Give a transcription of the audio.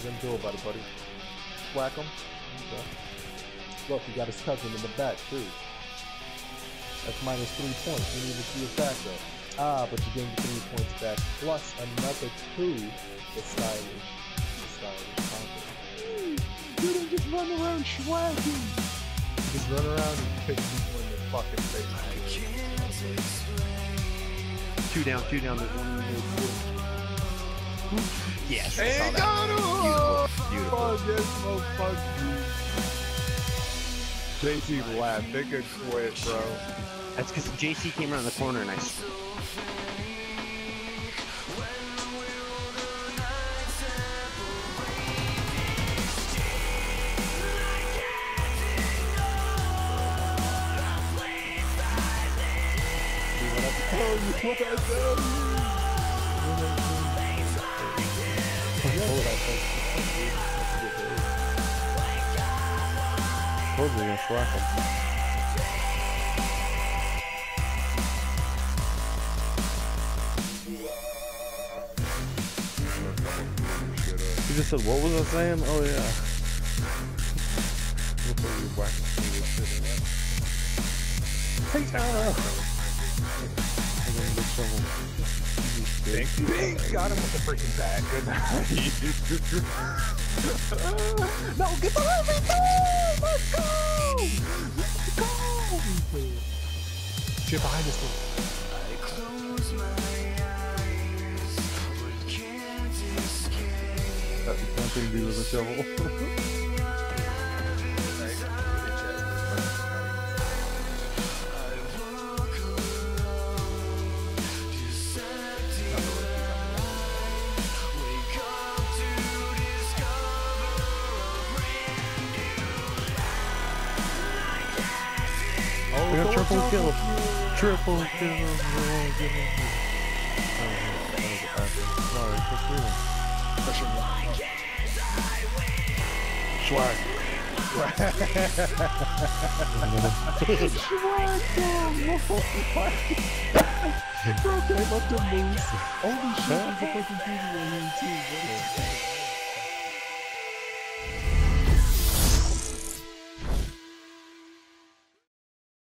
you gonna do about it, buddy? Whack him. Okay. Look, he got his cousin in the back too. That's minus 3 points. You need to see his back though. Ah, but you gained 3 points back plus another 2. The stylish. You didn't just run around swagging. Just run around and kick people in the fucking face. Two down. There's one in the middle. Yes, I saw that. Beautiful. Oh, yes, motherfucker. JC laughed. They could quit, bro. That's because JC came around the corner and I. Totally gonna slack him. You just said, what was I saying? Oh yeah. Hey, Bing got him with the freaking bat. Good night. No, get behind me! Let's go! Let's go! Get behind this one. I close my eyes, but can't escape. That's nothing to do with the shovel. We got triple kill. Triple kill. Swag. Bro came up to Moose. Holy shit, he's a fucking TV in here too.